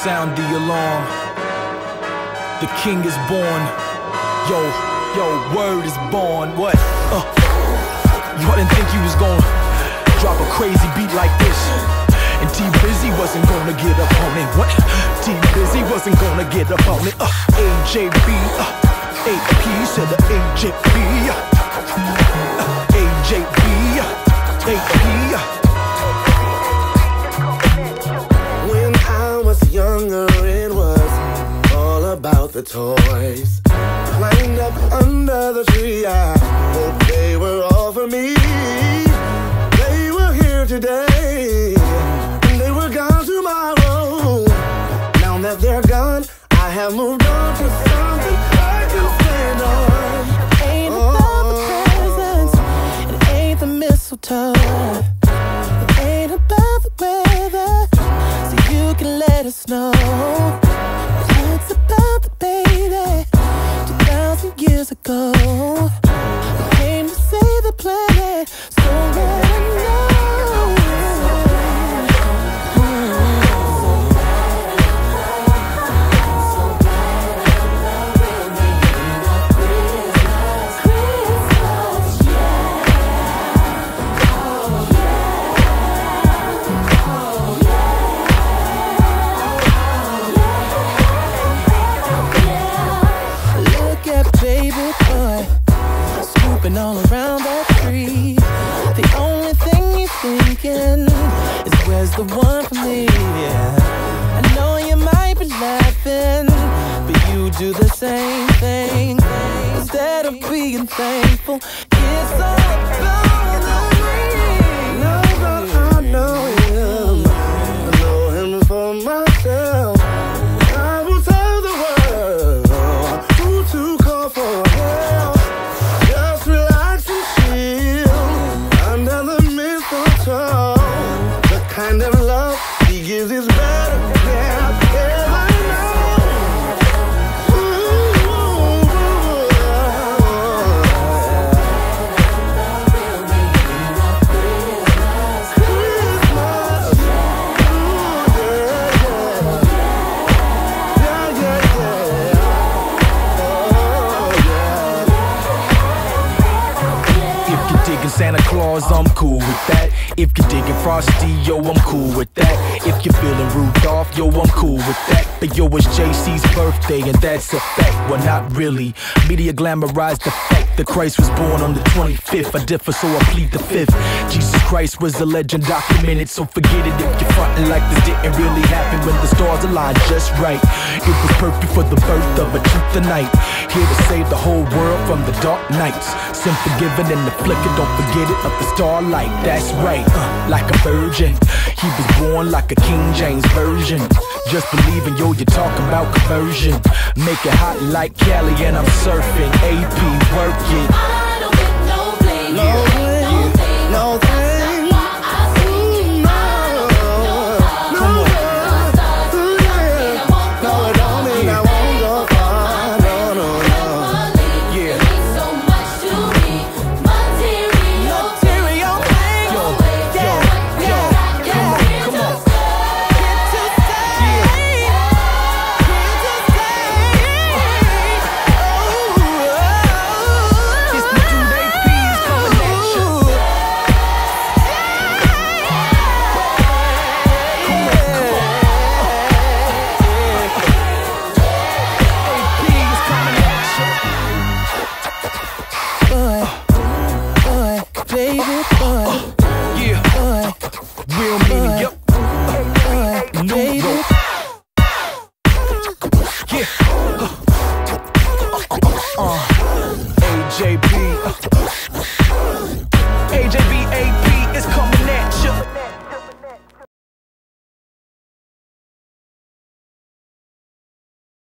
Sound the alarm. The king is born. Yo, word is born. What? You didn't think you was gonna drop a crazy beat like this, and T-Bizzy wasn't gonna get up on it. What? T-Bizzy wasn't gonna get up on it. AJB, AP said the AJB, AJB, AP. When I was younger, it was all about the toys. Lined up under the tree, I hoped they were all for me. They were here today, and they were gone tomorrow. Now that they're gone, I have moved on to something I can stand on. It ain't about the presents, it ain't the mistletoe. It ain't about the weather, so you can let us know. It's about the baby 2,000 years ago. I came to save the planet, so let it know. Baby boy, swooping all around that tree. The only thing you're thinking is where's the one for me? I know you might be laughing, but you do the same thing. Instead of being thankful, it's all about the ring. Now that I know him, I know him for myself. I will tell the world who to call for help. Just relax and chill under the mistletoe. The kind of love he gives is better than I've ever known. Santa Claus, I'm cool with that. If you're digging Frosty, yo, I'm cool with that. If you're feeling Rudolph, yo, I'm cool with that. But yo, it's JC's birthday, and that's a fact. Well, not really. Media glamorized the fact that Christ was born on the 25th. I differ, so I plead the 5th. Jesus Christ was a legend documented, so forget it if you're frontin' like this didn't really happen. When the stars aligned just right, it was perfect for the birth of a truth tonight. Here to save the whole world from the dark nights. Sin forgiven in the flicker, don't forget it, of the starlight. That's right, like a virgin. He was born like a King James version. Just believing, yo, you're talking about conversion. Make it hot like Cali and I'm surfing. AP, work it. I don't get no blame.